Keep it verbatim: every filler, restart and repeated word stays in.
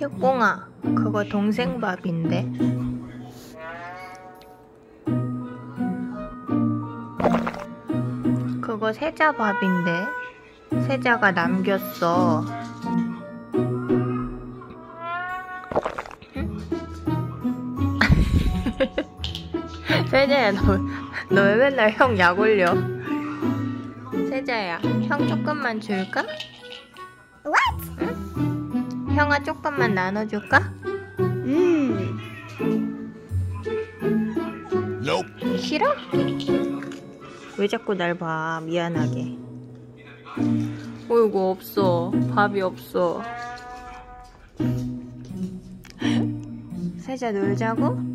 뚜껑아, 그거 동생 밥인데. 그거 세자 밥인데. 세자가 남겼어. 응? 세자야, 너, 너 왜 맨날 형 약 올려? 세자야, 형 조금만 줄까? What? 응? 형아 조금만 나눠줄까? 음. Nope. 싫어? 왜 자꾸 날 봐, 미안하게. 어이구, 없어. 밥이 없어. 세자 놀자고?